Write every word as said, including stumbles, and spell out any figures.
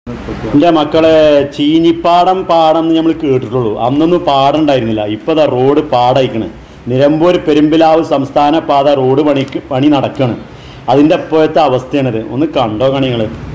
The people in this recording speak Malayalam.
എൻ്റെ മക്കളെ ചീനിപ്പാടം പാടം നമ്മൾ കേട്ടിട്ടുള്ളൂ, അന്നൊന്നും പാടം ഉണ്ടായിരുന്നില്ല. ഇപ്പോൾ ദാ റോഡ് പാടയിക്കണ്. നിലമ്പൂർ പെരുമ്പിലാവ് സംസ്ഥാന പാത റോഡ് പണിക്ക് പണി നടക്കണം. അതിൻ്റെ ഇപ്പോഴത്തെ അവസ്ഥയാണിത്. ഒന്ന് കണ്ടോ കണികൾ.